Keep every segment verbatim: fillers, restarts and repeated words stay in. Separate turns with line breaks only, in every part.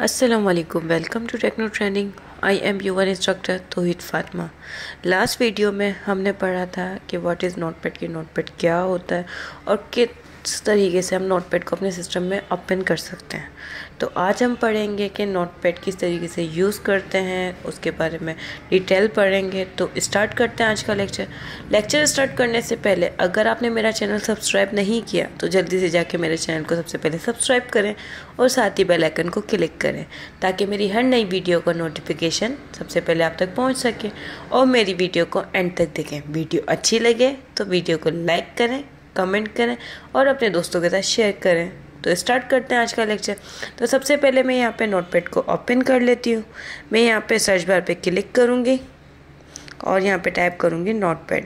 अस्सलामुअलैकुम, welcome to techno training. I am your instructor Tauheed Fatima. Last video में हमने पढ़ा था कि व्हाट इज़ नोटपैड की नोटपैड क्या होता है और किस तरीके से हम नोटपैड को अपने सिस्टम में ओपन कर सकते हैं। तो आज हम पढ़ेंगे कि नोटपैड किस तरीके से यूज़ करते हैं, उसके बारे में डिटेल पढ़ेंगे। तो स्टार्ट करते हैं आज का लेक्चर। लेक्चर स्टार्ट करने से पहले अगर आपने मेरा चैनल सब्सक्राइब नहीं किया तो जल्दी से जाके मेरे चैनल को सबसे पहले सब्सक्राइब करें और साथ ही बेल आइकन को क्लिक करें ताकि मेरी हर नई वीडियो का नोटिफिकेशन सबसे पहले आप तक पहुंच सके और मेरी वीडियो को एंड तक देखें। वीडियो अच्छी लगे तो वीडियो को लाइक करें, कमेंट करें और अपने दोस्तों के साथ शेयर करें। तो स्टार्ट करते हैं आज का लेक्चर। तो सबसे पहले मैं यहाँ पे नोटपैड को ओपन कर लेती हूँ। मैं यहाँ पे सर्च बार पे क्लिक करूँगी और यहाँ पे टाइप करूँगी नोटपैड।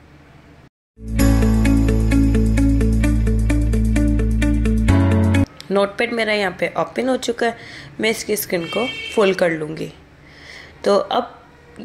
नोटपैड मेरा यहाँ पे ओपन हो चुका है। मैं इसकी स्क्रीन को फुल कर लूँगी। तो अब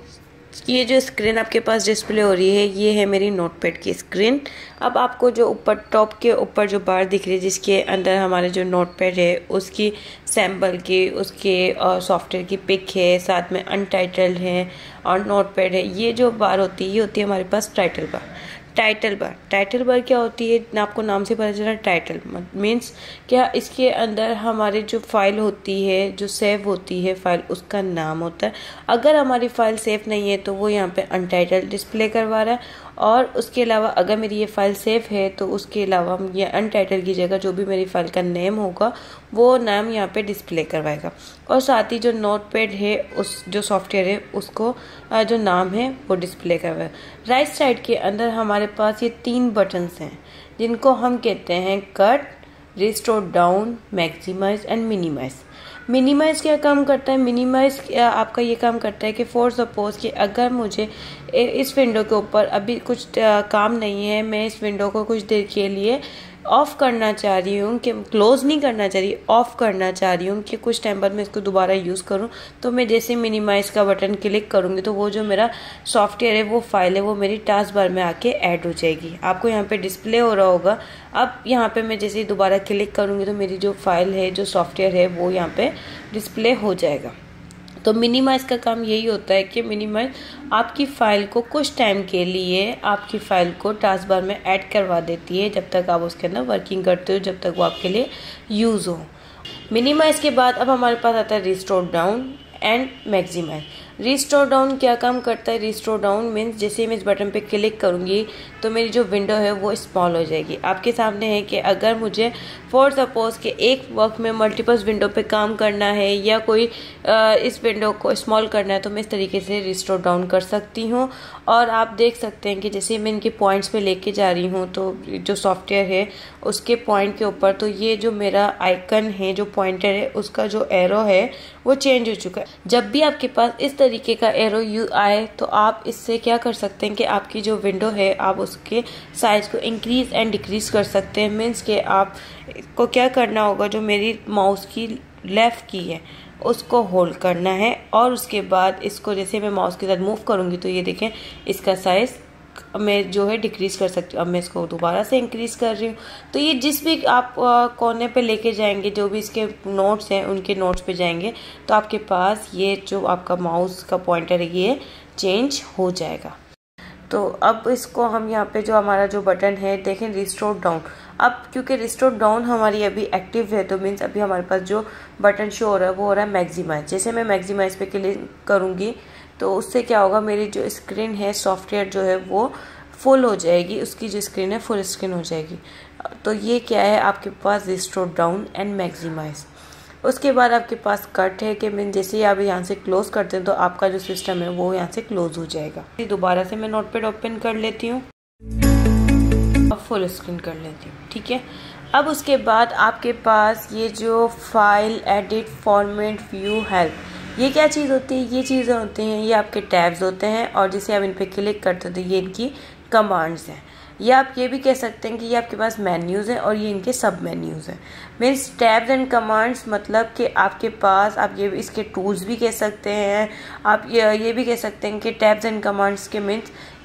ये जो स्क्रीन आपके पास डिस्प्ले हो रही है ये है मेरी नोटपैड की स्क्रीन। अब आपको जो ऊपर टॉप के ऊपर जो बार दिख रही है जिसके अंदर हमारे जो नोटपैड है उसकी सैम्पल की, उसके सॉफ्टवेयर की पिक है, साथ में अनटाइटल्ड है और नोटपैड है। ये जो बार होती है ये होती है हमारे पास title bar. Title bar title bar क्या होती है, आपको नाम से पता चला। टाइटल मीन्स क्या, इसके अंदर हमारी जो फाइल होती है, जो सेव होती है फाइल, उसका नाम होता है। अगर हमारी फाइल सेव नहीं है तो वो यहाँ पे अनटाइटल्ड डिस्प्ले करवा रहा है। और उसके अलावा अगर मेरी ये फाइल सेव है तो उसके अलावा हम ये अनटाइटल की जगह जो भी मेरी फाइल का नेम होगा वो नाम यहाँ पे डिस्प्ले करवाएगा। और साथ ही जो नोटपैड है, उस जो सॉफ्टवेयर है उसको जो नाम है वो डिस्प्ले करवाएगा। राइट साइड के अंदर हमारे पास ये तीन बटन्स हैं जिनको हम कहते हैं cut, restore down, maximize and minimize. Minimize क्या काम करता है? मिनिमाइज आपका ये काम करता है कि फॉर सपोज कि अगर मुझे इस विंडो के ऊपर अभी कुछ काम नहीं है, मैं इस विंडो को कुछ देर के लिए ऑफ करना चाह रही हूँ, कि क्लोज नहीं करना चाह रही, ऑफ करना चाह रही हूँ कि कुछ टाइम बाद मैं इसको दोबारा यूज़ करूँ, तो मैं जैसे मिनिमाइज का बटन क्लिक करूँगी तो वो जो मेरा सॉफ्टवेयर है, वो फाइल है, वो मेरी टास्क बार में आके ऐड हो जाएगी। आपको यहाँ पे डिस्प्ले हो रहा होगा। अब यहाँ पे मैं जैसे ही दोबारा क्लिक करूँगी तो मेरी जो फाइल है, जो सॉफ्टवेयर है, वो यहाँ पे डिस्प्ले हो जाएगा। तो मिनिमाइज का काम यही होता है कि मिनिमाइज आपकी फ़ाइल को कुछ टाइम के लिए आपकी फ़ाइल को टास्क बार में ऐड करवा देती है जब तक आप उसके अंदर वर्किंग करते हो, जब तक वो आपके लिए यूज़ हो। मिनिमाइज के बाद अब हमारे पास आता है restore down and maximize. Restore down क्या काम करता है? रिस्टोर डाउन मीन्स जैसे मैं इस बटन पे क्लिक करूँगी तो मेरी जो विंडो है वो स्मॉल हो जाएगी। आपके सामने है कि अगर मुझे फॉर सपोज कि एक वक्त में मल्टीपल विंडो पे काम करना है या कोई आ, इस विंडो को स्मॉल करना है तो मैं इस तरीके से रिस्टोर डाउन कर सकती हूँ। और आप देख सकते हैं कि जैसे मैं इनके पॉइंट्स पे लेके जा रही हूँ तो जो सॉफ्टवेयर है उसके पॉइंट के ऊपर, तो ये जो मेरा आइकन है, जो पॉइंटर है, उसका जो एरो है वो चेंज हो चुका है। जब भी आपके पास इस तरीके का एरो यू आए तो आप इससे क्या कर सकते हैं कि आपकी जो विंडो है आप उसके साइज को इंक्रीज एंड डिक्रीज कर सकते हैं। मीन्स के आप को क्या करना होगा, जो मेरी माउस की लेफ्ट की है उसको होल्ड करना है और उसके बाद इसको जैसे मैं माउस के साथ मूव करूंगी तो ये देखें इसका साइज मैं जो है डिक्रीज कर सकती हूँ। अब मैं इसको दोबारा से इंक्रीज कर रही हूँ। तो ये जिस भी आप कोने पे लेके जाएंगे, जो भी इसके नोट्स हैं उनके नोट्स पे जाएंगे तो आपके पास ये जो आपका माउस का पॉइंटर है ये चेंज हो जाएगा। तो अब इसको हम यहाँ पे जो हमारा जो बटन है देखें रिस्टोर डाउन। अब क्योंकि रिस्टोर डाउन हमारी अभी एक्टिव है तो मीन्स अभी हमारे पास जो बटन शो हो रहा है वो हो रहा है मैक्सिमाइज। जैसे मैं मैक्सिमाइज पे क्लिक करूँगी तो उससे क्या होगा, मेरी जो स्क्रीन है, सॉफ्टवेयर जो है वो फुल हो जाएगी, उसकी जो स्क्रीन है फुल स्क्रीन हो जाएगी। तो ये क्या है आपके पास रिस्टोर डाउन एंड मैक्सिमाइज। उसके बाद आपके पास कट है कि मैं जैसे ही आप यहाँ से क्लोज करते हैं तो आपका जो सिस्टम है वो यहाँ से क्लोज हो जाएगा। दोबारा से मैं नोटपैड ओपन कर लेती हूँ और फुल स्क्रीन कर लेती हूँ। ठीक है। अब उसके बाद आपके पास ये जो file, edit, format, view, help, ये क्या चीज़ होती है? ये चीज़ें होती हैं, ये आपके टैब्स होते हैं और जैसे आप इन पर क्लिक करते हैं तो ये इनकी कमांड्स हैं। या आप ये भी कह सकते हैं कि ये आपके पास मेन्यूज़ हैं और ये इनके सब मेन्यूज़ हैं। मीन्स टैब्स एंड कमांड्स मतलब कि आपके पास, आप ये इसके टूल्स भी कह सकते हैं, आप ये ये भी कह सकते हैं कि टैब्स एंड कमांड्स के मीन्स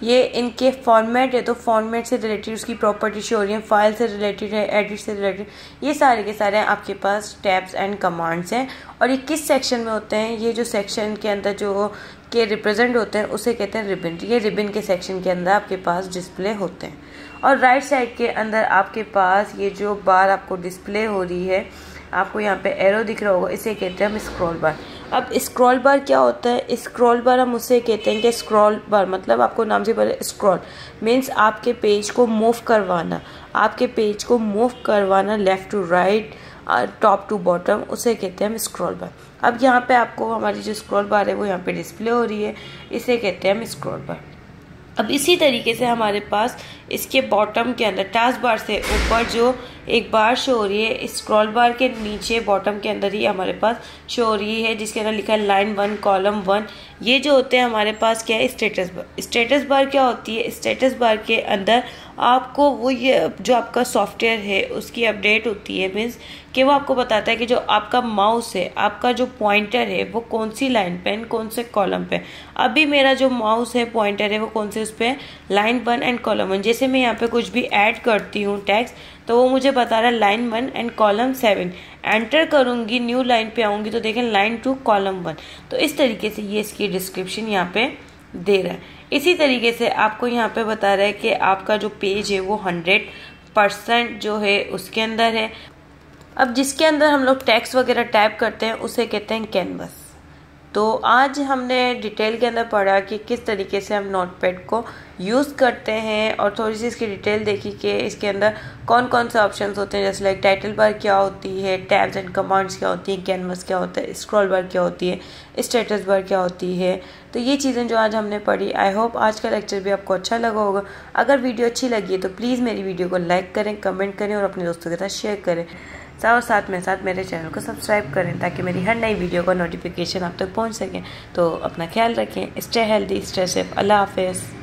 ये इनके फॉर्मेट है, तो फॉर्मेट से रिलेटेड उसकी प्रॉपर्टी शो हो रही है, फाइल से रिलेटेड है, एडिट से रिलेटेड, ये सारे के सारे आपके पास टैब्स एंड कमांड्स हैं। और ये किस सेक्शन में होते हैं, ये जो सेक्शन के अंदर जो के रिप्रेजेंट होते हैं उसे कहते हैं रिबन। ये रिबन के सेक्शन के अंदर आपके पास डिस्प्ले होते हैं। और राइट साइड के अंदर आपके पास ये जो बार आपको डिस्प्ले हो रही है, आपको यहाँ पे एरो दिख रहा होगा, इसे कहते हैं हम स्क्रॉल बार। अब स्क्रॉल बार क्या होता है, स्क्रॉल बार हम उसे कहते हैं कि स्क्रॉल बार मतलब आपको नाम से पहले स्क्रॉल मीन्स आपके पेज को मूव करवाना, आपके पेज को मूव करवाना left to right, top to bottom, उसे कहते हैं हम स्क्रॉल बार। अब यहाँ पे आपको हमारी जो स्क्रॉल बार है वो यहाँ पे डिस्प्ले हो रही है, इसे कहते हैं हम स्क्रॉल बार। अब इसी तरीके से हमारे पास इसके बॉटम के अंदर टास्क बार से ऊपर जो एक बार शो हो रही है, स्क्रॉल बार के नीचे बॉटम के अंदर ही हमारे पास शो हो रही है, जिसके अंदर लिखा है लाइन वन कॉलम वन। ये जो होते हैं हमारे पास क्या है, स्टेटस बार। स्टेटस बार क्या होती है, स्टेटस बार के अंदर आपको वो ये जो आपका सॉफ्टवेयर है उसकी अपडेट होती है, मीन्स कि वो आपको बताता है कि जो आपका माउस है, आपका जो पॉइंटर है वो कौन सी लाइन पे, कौन से कॉलम पे। अभी मेरा जो माउस है, पॉइंटर है, वो कौन से उस पर line one and column one. जैसे मैं यहाँ पे कुछ भी ऐड करती हूँ टेक्स्ट, तो वो मुझे बता रहा है line one and column seven. Enter करूँगी, न्यू लाइन पे आऊँगी तो देखें लाइन टू कॉलम वन। तो इस तरीके से ये इसकी डिस्क्रिप्शन यहाँ पे दे रहा है। इसी तरीके से आपको यहाँ पे बता रहा है कि आपका जो पेज है वो हंड्रेड परसेंट जो है उसके अंदर है। अब जिसके अंदर हम लोग टेक्स्ट वगैरह टाइप करते हैं उसे कहते हैं कैनवस। तो आज हमने डिटेल के अंदर पढ़ा कि किस तरीके से हम नोटपैड को यूज़ करते हैं, और थोड़ी सी इसकी डिटेल देखी कि इसके अंदर कौन कौन से ऑप्शंस होते हैं, जैसे लाइक टाइटल बार क्या होती है, टैब्स एंड कमांड्स क्या होती हैं, कैनवस क्या होता है, स्क्रॉल बार क्या होती है, स्टेटस बार क्या होती है। तो ये चीज़ें जो आज हमने पढ़ी, आई होप आज का लेक्चर भी आपको अच्छा लगा होगा। अगर वीडियो अच्छी लगी है तो प्लीज़ मेरी वीडियो को लाइक करें, कमेंट करें और अपने दोस्तों के साथ शेयर करें। और साथ में साथ मेरे चैनल को सब्सक्राइब करें ताकि मेरी हर नई वीडियो का नोटिफिकेशन आप तक पहुंच सके। तो अपना ख्याल रखें, stay healthy, stay safe, Allah हाफिज़।